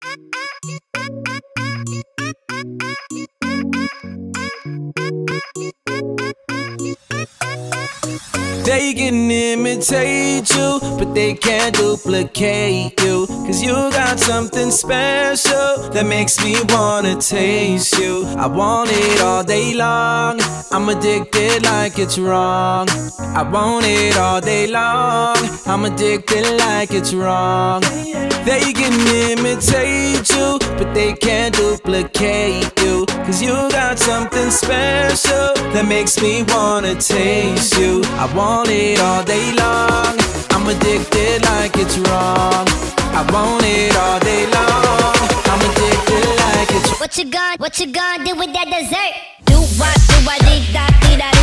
They can imitate you, but they can't duplicate you. Cause you got something special that makes me wanna taste you. I want it all day long, I'm addicted like it's wrong. I want it all day long, I'm addicted like it's wrong. They can imitate you, but they can't duplicate you. Cause you got something special that makes me wanna taste you. I want it all day long, I'm addicted like it's wrong. I want it all day long, I'm addicted like it's wrong. What you gonna do with that dessert? Do what, dig da,